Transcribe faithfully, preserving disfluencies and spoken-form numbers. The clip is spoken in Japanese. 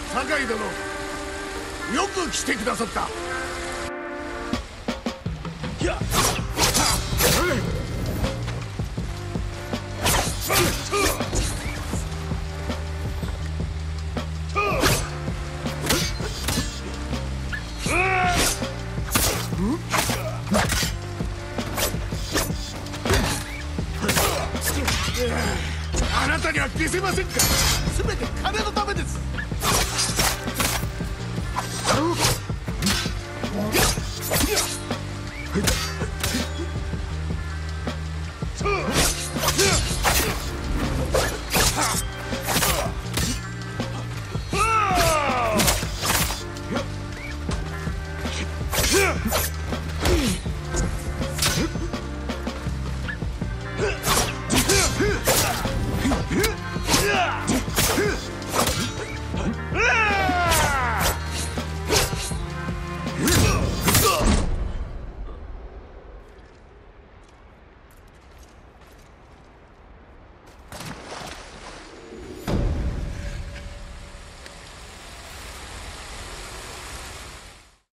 酒井殿、よく来てくださった。やっあなたには消せませんか。全て金のためです。